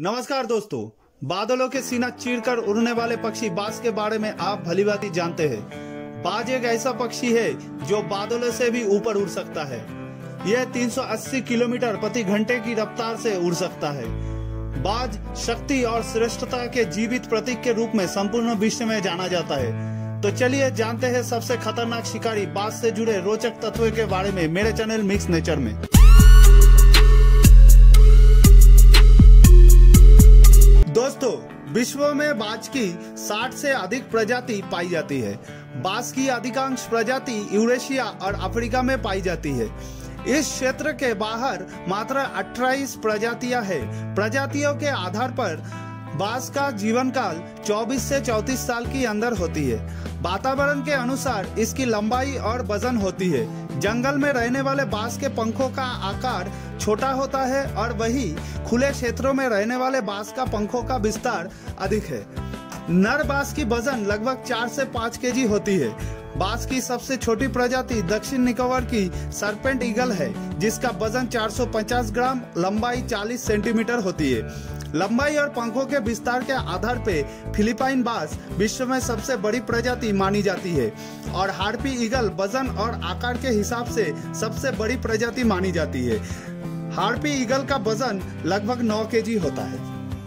नमस्कार दोस्तों, बादलों के सीना चीरकर उड़ने वाले पक्षी बाज के बारे में आप भलीभांति जानते हैं। बाज एक ऐसा पक्षी है जो बादलों से भी ऊपर उड़ सकता है। यह 380 किलोमीटर प्रति घंटे की रफ्तार से उड़ सकता है। बाज शक्ति और श्रेष्ठता के जीवित प्रतीक के रूप में संपूर्ण विश्व में जाना जाता है। तो चलिए जानते हैं सबसे खतरनाक शिकारी बाज से जुड़े रोचक तथ्यों के बारे में मेरे चैनल मिक्स नेचर में। दोस्तों, विश्व में बाज की 60 से अधिक प्रजाति पाई जाती है। बाज की अधिकांश प्रजाति यूरेशिया और अफ्रीका में पाई जाती है। इस क्षेत्र के बाहर मात्र 28 प्रजातियां हैं। प्रजातियों के आधार पर बाज का जीवन काल 24 से 34 साल के अंदर होती है। वातावरण के अनुसार इसकी लंबाई और वजन होती है। जंगल में रहने वाले बाज के पंखों का आकार छोटा होता है और वही खुले क्षेत्रों में रहने वाले बाज का पंखों का विस्तार अधिक है। नर बाज की वजन लगभग 4 से 5 केजी होती है। बाज की सबसे छोटी प्रजाति दक्षिण निकोबार की सरपेंट ईगल है, जिसका वजन 450 ग्राम, लंबाई 40 सेंटीमीटर होती है। लंबाई और पंखों के विस्तार के आधार पे फिलीपाइन बाज विश्व में सबसे बड़ी प्रजाति मानी जाती है और हार्पी ईगल वजन और आकार के हिसाब से सबसे बड़ी प्रजाति मानी जाती है। हार्पी ईगल का वजन लगभग 9 केजी होता है।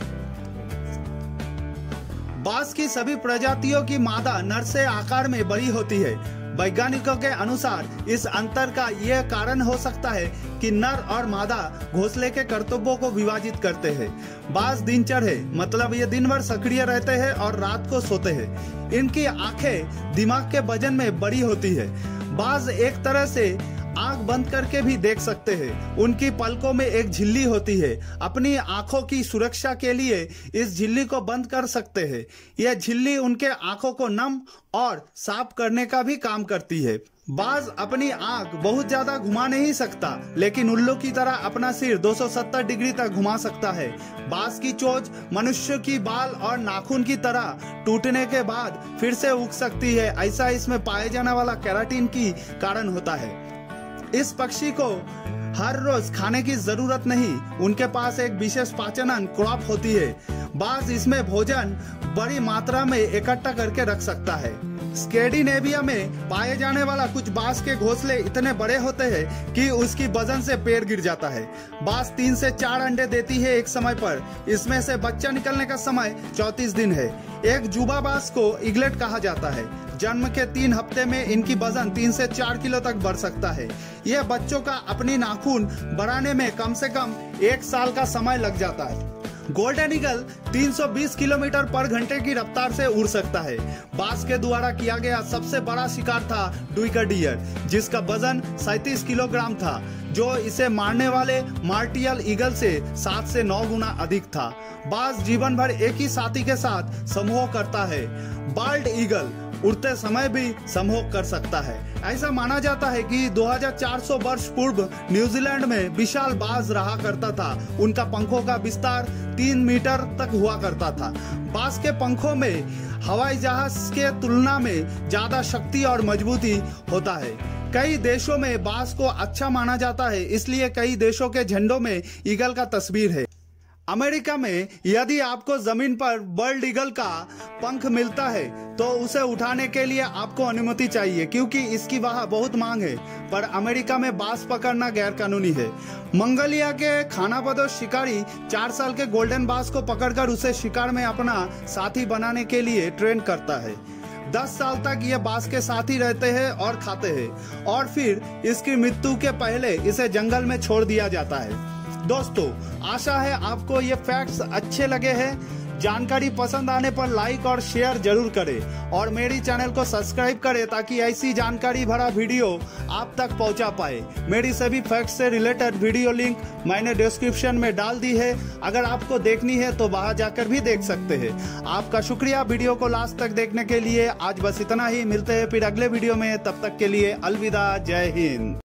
बाज की सभी प्रजातियों की मादा नर से आकार में बड़ी होती है। वैज्ञानिकों के अनुसार इस अंतर का यह कारण हो सकता है कि नर और मादा घोंसले के कर्तव्यों को विभाजित करते हैं। बाज दिनचर है, मतलब ये दिन भर सक्रिय रहते हैं और रात को सोते हैं। इनकी आंखें दिमाग के वजन में बड़ी होती है। बाज एक तरह से आंख बंद करके भी देख सकते हैं। उनकी पलकों में एक झिल्ली होती है। अपनी आंखों की सुरक्षा के लिए इस झिल्ली को बंद कर सकते हैं। यह झिल्ली उनके आंखों को नम और साफ करने का भी काम करती है। बाज अपनी आंख बहुत ज्यादा घुमा नहीं सकता, लेकिन उल्लू की तरह अपना सिर 270 डिग्री तक घुमा सकता है। बाज की चोंच मनुष्य की बाल और नाखून की तरह टूटने के बाद फिर से उग सकती है। ऐसा इसमें पाए जाने वाला केराटिन की कारण होता है। इस पक्षी को हर रोज खाने की जरूरत नहीं। उनके पास एक विशेष पाचन क्रॉप होती है। बाज इसमें भोजन बड़ी मात्रा में इकट्ठा करके रख सकता है। स्कैंडिनेविया में पाए जाने वाला कुछ बाज के घोंसले इतने बड़े होते हैं कि उसकी वजन से पैर गिर जाता है। बाज 3 से 4 अंडे देती है एक समय पर। इसमें से बच्चा निकलने का समय 34 दिन है। एक जुबा बाज को इगलेट कहा जाता है। जन्म के 3 हफ्ते में इनकी वजन 3 से 4 किलो तक बढ़ सकता है। यह बच्चों का अपनी नाखून बढ़ाने में कम से कम 1 साल का समय लग जाता है। गोल्डन ईगल 320 किलोमीटर पर घंटे की रफ्तार से उड़ सकता है। बाज के द्वारा किया गया सबसे बड़ा शिकार था ड्यूकर डियर, जिसका वजन 37 किलोग्राम था, जो इसे मारने वाले मार्टियल ईगल से 7 से 9 गुना अधिक था। बाज जीवन भर एक ही साथी के साथ समूह करता है। बाल्ड ईगल उड़ते समय भी समूह कर सकता है। ऐसा माना जाता है कि 2400 वर्ष पूर्व न्यूजीलैंड में विशाल बाज रहा करता था। उनका पंखों का विस्तार 3 मीटर तक हुआ करता था। बाज के पंखों में हवाई जहाज के तुलना में ज्यादा शक्ति और मजबूती होता है। कई देशों में बाज को अच्छा माना जाता है, इसलिए कई देशों के झंडों में ईगल का तस्वीर है। अमेरिका में यदि आपको जमीन पर बर्ड ईगल का पंख मिलता है तो उसे उठाने के लिए आपको अनुमति चाहिए, क्योंकि इसकी वहाँ बहुत मांग है। पर अमेरिका में बाज पकड़ना गैर कानूनी है। मंगोलिया के खानाबदोश शिकारी 4 साल के गोल्डन बाज को पकड़कर उसे शिकार में अपना साथी बनाने के लिए ट्रेन करता है। 10 साल तक ये बाज के साथ ही रहते हैं और खाते हैं, और फिर इसकी मृत्यु के पहले इसे जंगल में छोड़ दिया जाता है। दोस्तों, आशा है आपको ये फैक्ट्स अच्छे लगे हैं। जानकारी पसंद आने पर लाइक और शेयर जरूर करें और मेरी चैनल को सब्सक्राइब करें ताकि ऐसी जानकारी भरा वीडियो आप तक पहुंचा पाए। मेरी सभी फैक्ट्स से रिलेटेड वीडियो लिंक मैंने डिस्क्रिप्शन में डाल दी है। अगर आपको देखनी है तो वहां जाकर भी देख सकते हैं। आपका शुक्रिया वीडियो को लास्ट तक देखने के लिए। आज बस इतना ही। मिलते हैं फिर अगले वीडियो में। तब तक के लिए अलविदा। जय हिंद।